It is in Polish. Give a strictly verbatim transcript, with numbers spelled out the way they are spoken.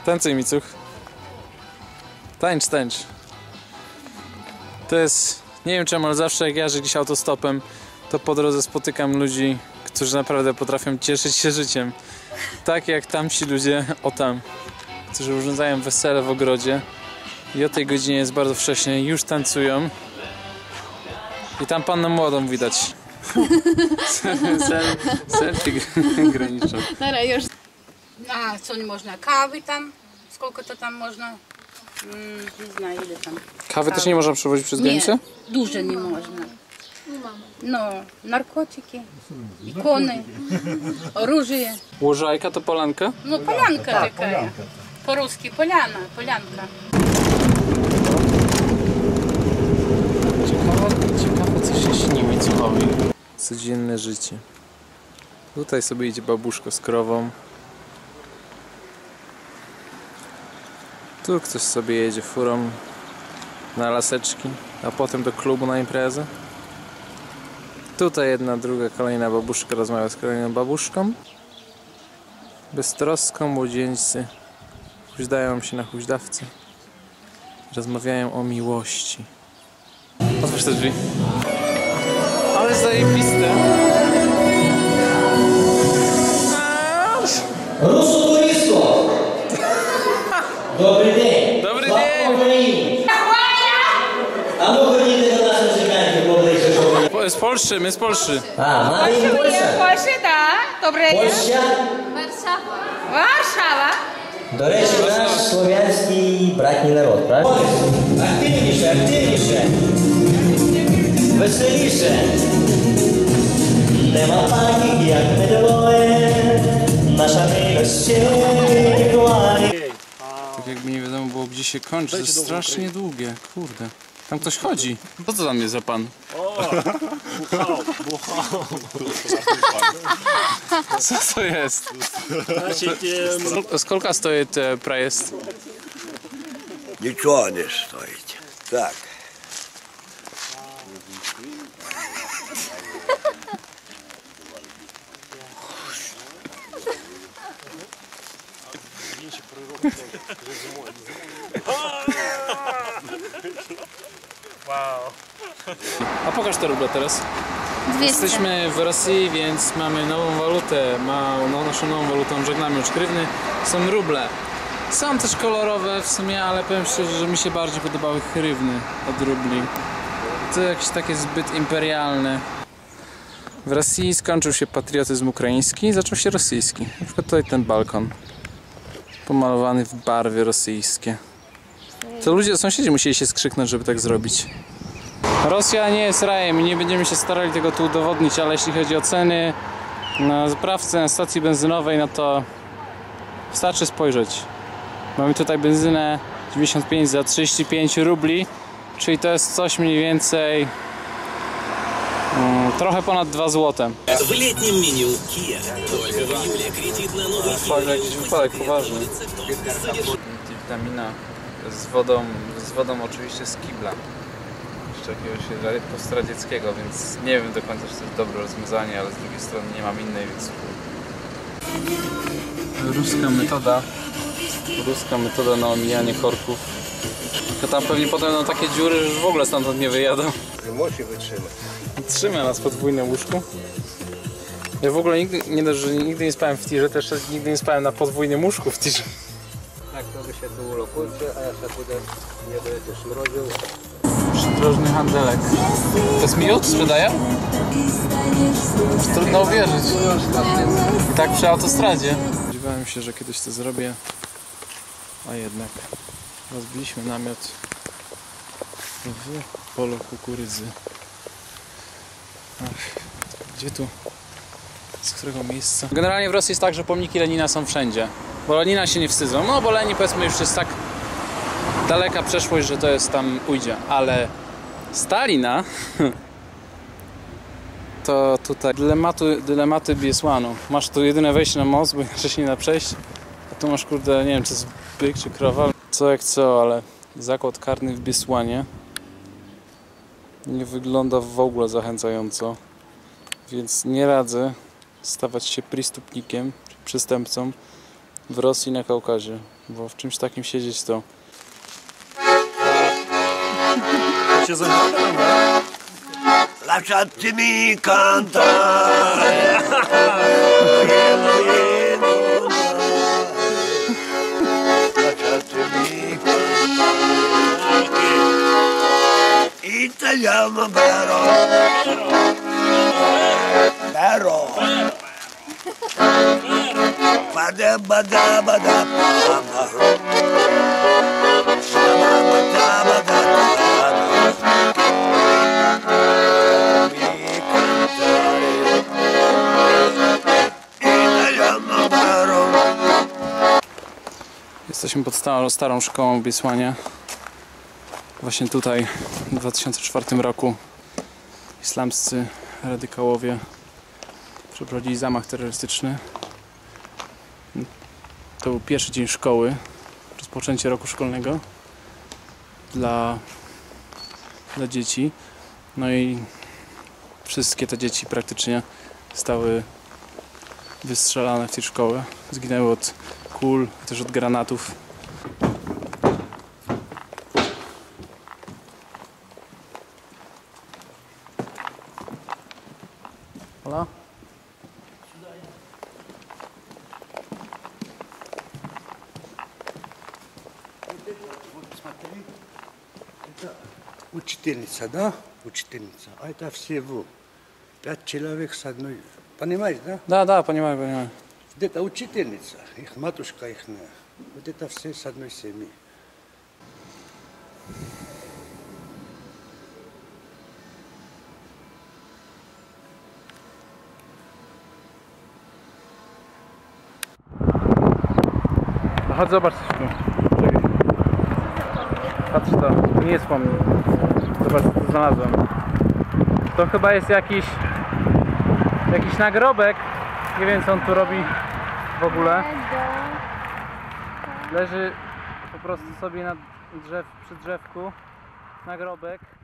Tańcuj, Micuch. Tańcz, tańcz. To jest, nie wiem czemu, ale zawsze jak jażdżę gdzieś autostopem, to po drodze spotykam ludzi, którzy naprawdę potrafią cieszyć się życiem. Tak jak tamci ludzie, o tam, którzy urządzają wesele w ogrodzie i o tej godzinie jest bardzo wcześnie, już tańcują. I tam pannę młodą widać. Selfie graniczą. Dobra, już. A co nie można? Kawy tam? Сколько to tam można? Mm, nie znam ile tam. Kawy też nie można przewozić przez granicę? Nie, dużo nie można. No, narkotyki, ikony, оружие. Łożajka to polanka? No, polanka taka. Po-ruski poliana, polianka. Ciekawe, ciekawe co się śni Micuchowi. Codzienne życie. Tutaj sobie idzie babuszko z krową. Tu ktoś sobie jedzie furą na laseczki, a potem do klubu na imprezę. Tutaj jedna, druga, kolejna babuszka rozmawia z kolejną babuszką. Beztroską młodzieńcy huźdają się na huźdawce. Rozmawiają o miłości. Otwórz te drzwi. Ale zajebiste. Rusu turystów! Dobry dzień! Dobry dzień! A mogę nie do nas muzykanki poblejsze? Z Polski, my z Polski. A, mamy i Polsza. Polsce, tak? Dobre. Polscia? Warszawa. Warszawa. Do rечі, nasz słowiański bratni naród, prawda? Aktywniejsze, aktywniejsze. Weselisze. Nie ma takich jak my dwoje. Nasza miłość się kłani. Tak jakby nie wiadomo było gdzie się kończy, to jest strasznie długie, kurde. Tam ktoś chodzi. Co to tam jest za pan? Co to jest? Сколько стоит проезд? Ничего не стоит. Так. A pokaż te ruble teraz. dwieście. Jesteśmy w Rosji, więc mamy nową walutę. Ma, no, naszą nową walutą żegnamy już hrywny. Są ruble. Są też kolorowe w sumie, ale powiem szczerze, że mi się bardziej podobały hrywny od rubli. To jakieś takie zbyt imperialne. W Rosji skończył się patriotyzm ukraiński, zaczął się rosyjski. Na przykład tutaj ten balkon. Pomalowany w barwy rosyjskie. To ludzie, sąsiedzi musieli się skrzyknąć, żeby tak zrobić. Rosja nie jest rajem i nie będziemy się starali tego tu udowodnić, ale jeśli chodzi o ceny na zapravce, na stacji benzynowej, no to wystarczy spojrzeć. Mamy tutaj benzynę dziewięćdziesiąt pięć za trzydzieści pięć rubli, czyli to jest coś mniej więcej mm, trochę ponad dwa złote. W letnim menu Kia. Только в июле кредит на новый Fajny jakiś wypadek poważny. Witamina z wodą, z wodą oczywiście z kibla. Jeszcze jakiegoś postradzieckiego, więc nie wiem do końca, czy to jest dobre rozwiązanie, ale z drugiej strony nie mam innej, więc... Ruska metoda. Ruska metoda na omijanie korków. To tam pewnie potem będą takie dziury, że już w ogóle stamtąd nie wyjadą. Musi wytrzymać. Trzyma nas podwójne łóżku. Ja w ogóle nigdy nie, dość, że nigdy nie spałem w tirze, też nigdy nie spałem na podwójnym łóżku w tirze. Tak, to by się tu ulokujcie, a ja się pójdę, nie będę szmrodził. Przydrożny handelek. To jest miód sprzedaje? Trudno uwierzyć. I tak przy autostradzie. Spodziewałem się, że kiedyś to zrobię, a jednak rozbiliśmy namiot w polu kukurydzy. Ach, gdzie tu? Z którego miejsca? Generalnie w Rosji jest tak, że pomniki Lenina są wszędzie. Bo Lenina się nie wstydzą. No bo Lenin, powiedzmy, już jest tak daleka przeszłość, że to jest tam ujdzie. Ale Stalina to tutaj dylematy, dylematy Biesłanu. Masz tu jedyne wejście na most, bo inaczej się nie da przejść. A tu masz, kurde, nie wiem, czy jest byk, czy krowa. Co jak co, ale zakład karny w Biesłanie nie wygląda w ogóle zachęcająco. Więc nie radzę stawać się przestępnikiem, czy przestępcą w Rosji, na Kaukazie. bo w czymś takim siedzieć to... Się zamknę, lasciatemi cantare. Lasciatemi cantare. Italiano vero. Vero. Bada bada bada bada. Bada bada Jesteśmy pod starą, starą szkołą w Biesłanie. Właśnie tutaj w dwa tysiące czwartym roku islamscy radykałowie przeprowadzili zamach terrorystyczny. To był pierwszy dzień szkoły, rozpoczęcie roku szkolnego dla, dla dzieci. No i wszystkie te dzieci praktycznie zostały wystrzelane w tej szkoły. Zginęły od kul, też od granatów. Hola? Учительница, да? Учительница. А это всего пять человек с одной. Понимаешь, да? Да, да, понимаю, понимаю. Вот это учительница, их матушка их. Вот это все с одной семьи. No chodź zobacz coś tu. Czekaj. Patrz to, nie jest pomnik. Zobacz co tu znalazłem. To chyba jest jakiś jakiś nagrobek. Nie wiem co on tu robi w ogóle. Leży po prostu sobie na drzew, przy drzewku nagrobek.